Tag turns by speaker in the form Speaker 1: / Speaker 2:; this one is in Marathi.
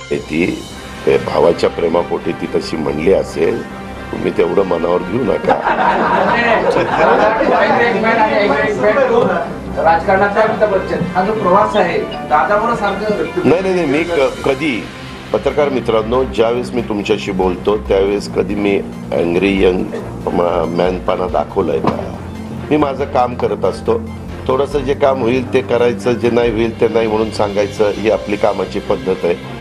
Speaker 1: ती भावाच्या प्रेमापोटी ती तशी म्हणली असेल, तुम्ही तेवढं मनावर घेऊ नका.
Speaker 2: राजकारणाचा अमिताभ बच्चन हा जो प्रवास आहे दादावर सारखं
Speaker 1: नाही मी कधी पत्रकार मित्रांनो, ज्यावेळेस मी तुमच्याशी बोलतो त्यावेळेस कधी मी अँग्री यंग मॅनपणा दाखवलाय का? मी माझं काम करत असतो. थोडंसं जे काम होईल ते करायचं, जे नाही होईल ते नाही म्हणून सांगायचं, ही आपली कामाची पद्धत आहे.